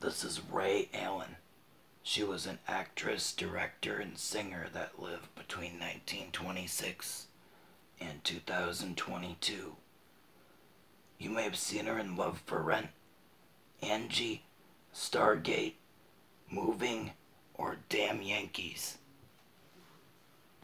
This is Rae Allen. She was an actress, director, and singer that lived between 1926 and 2022. You may have seen her in Love for Rent, Angie, Stargate, Moving, or Damn Yankees.